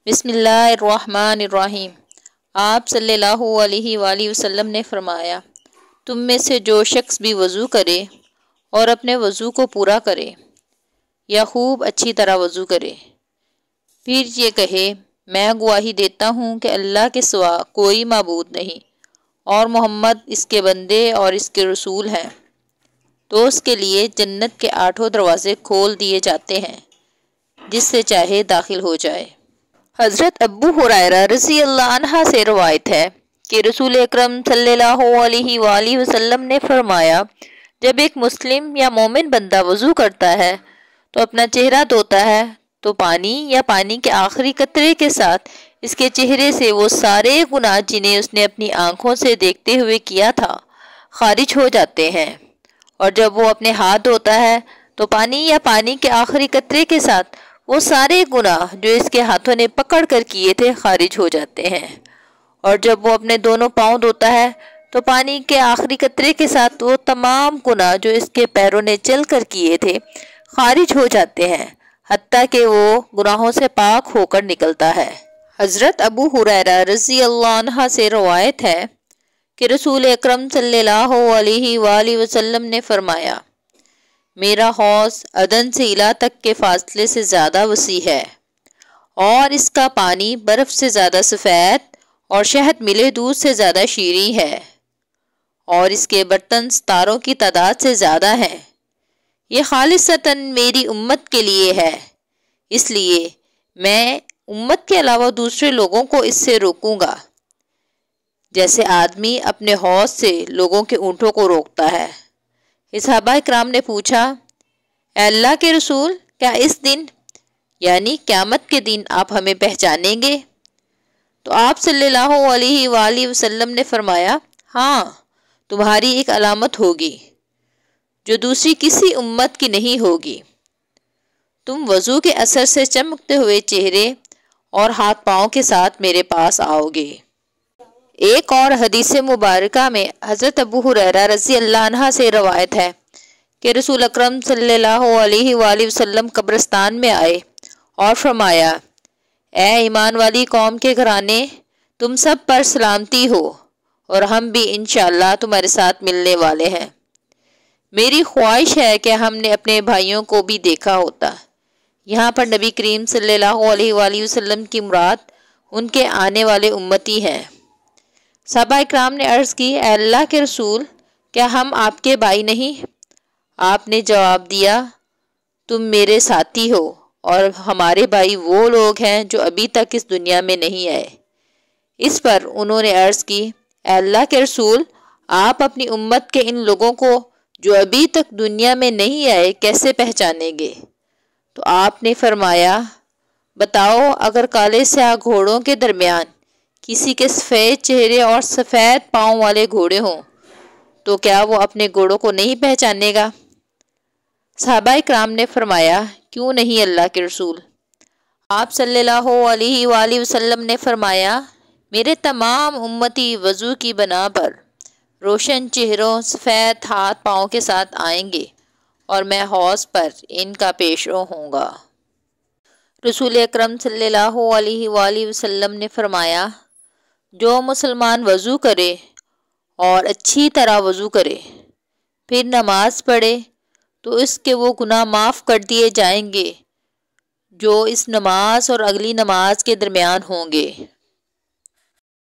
بسم اللہ الرحمن الرحیم۔ آپ صلی اللہ علیہ وآلہ وسلم نے فرمایا، تم میں سے جو شخص بھی وضو کرے اور اپنے وضو کو پورا کرے یا خوب اچھی طرح وضو کرے، پھر یہ کہے میں گواہی دیتا ہوں کہ اللہ کے سوا کوئی معبود نہیں اور محمد اس کے بندے اور اس کے رسول ہیں، تو اس کے لیے جنت کے 8 دروازے کھول دیے جاتے ہیں، جس سے چاہے داخل ہو جائے۔ حضرت ابو ہریرہ رضی اللہ عنہ سے روایت ہے کہ رسول اکرم صلی اللہ علیہ وآلہ وسلم نے فرمایا، جب ایک مسلم یا مومن بندہ وضو کرتا ہے تو اپنا چہرہ دھوتا ہے تو پانی یا پانی کے آخری قطرے کے ساتھ اس کے چہرے سے وہ سارے گناہ جنہیں اس نے اپنی آنکھوں سے دیکھتے ہوئے کیا تھا خارج ہو جاتے ہیں، اور جب وہ اپنے ہاتھ دھوتا ہے تو پانی یا پانی کے آخری قطرے کے ساتھ وہ سارے گناہ جو اس کے ہاتھوں نے پکڑ کر کیے تھے خارج ہو جاتے ہیں، اور جب وہ اپنے دونوں پاؤں دھوتا ہے تو پانی کے آخری قطرے کے ساتھ وہ تمام گناہ جو اس کے پیروں نے چل کر کیے تھے خارج ہو جاتے ہیں، حتیٰ کہ وہ گناہوں سے پاک ہو کر نکلتا ہے۔ حضرت ابو ہریرہ رضی اللہ عنہ سے روایت ہے کہ رسول اکرم صلی اللہ علیہ وآلہ وسلم نے فرمایا، میرا حوض عدن سے الہ تک کے فاصلے سے زیادہ وسیع ہے، اور اس کا پانی برف سے زیادہ سفید اور شہد ملے دودھ سے زیادہ شیریں ہے، اور اس کے برتن ستاروں کی تعداد سے زیادہ ہیں۔ یہ خالصتاً میری امت کے لیے ہے، اس لیے میں امت کے علاوہ دوسرے لوگوں کو اس سے روکوں گا، جیسے آدمی اپنے حوض سے لوگوں کے اونٹوں کو روکتا ہے۔ صحابہ کرام نے پوچھا، اے اللہ کے رسول، کیا اس دن یعنی قیامت کے دن آپ ہمیں پہچانیں گے؟ تو آپ صلی اللہ علیہ وآلہ وسلم نے فرمایا، ہاں، تمہاری ایک علامت ہوگی جو دوسری کسی امت کی نہیں ہوگی، تم وضو کے اثر سے چمکتے ہوئے چہرے اور ہاتھ پاؤں کے ساتھ میرے پاس آؤ گے۔ ایک اور حدیث مبارکہ میں حضرت ابو ہریرہ رضی اللہ عنہ سے روایت ہے کہ رسول اکرم صلی اللہ علیہ وآلہ وسلم قبرستان میں آئے اور فرمایا، اے ایمان والی قوم کے گھرانے، تم سب پر سلامتی ہو، اور ہم بھی انشاءاللہ تمہارے ساتھ ملنے والے ہیں۔ میری خواہش ہے کہ ہم نے اپنے بھائیوں کو بھی دیکھا ہوتا۔ یہاں پر نبی کریم صلی اللہ علیہ وآلہ وسلم کی مراد ان کے آنے والے امتی ہیں۔ صحابہ اکرام نے عرض کی، اے اللہ کے رسول، کیا ہم آپ کے بھائی نہیں؟ آپ نے جواب دیا، تم میرے ساتھی ہو، اور ہمارے بھائی وہ لوگ ہیں جو ابھی تک اس دنیا میں نہیں آئے۔ اس پر انہوں نے عرض کی، اے اللہ کے رسول، آپ اپنی امت کے ان لوگوں کو جو ابھی تک دنیا میں نہیں آئے کیسے پہچانیں گے؟ تو آپ نے فرمایا، بتاؤ، اگر کالے سیاہ گھوڑوں کے درمیان کسی کے سفید چہرے اور سفید پاؤں والے گھوڑے ہوں تو کیا وہ اپنے گھوڑوں کو نہیں پہچانے گا؟ صحابہ اکرام نے فرمایا، کیوں نہیں اللہ کے رسول؟ آپ صلی اللہ علیہ وآلہ وسلم نے فرمایا، میرے تمام امتی وضو کی بنا پر روشن چہروں، سفید ہاتھ پاؤں کے ساتھ آئیں گے، اور میں حوض پر ان کا پیش رو ہوں گا۔ رسول اکرم صلی اللہ علیہ وآلہ وسلم نے فرمایا، جو مسلمان وضو کرے اور اچھی طرح وضو کرے پھر نماز پڑھے تو اس کے وہ گناہ معاف کر دیے جائیں گے جو اس نماز اور اگلی نماز کے درمیان ہوں گے۔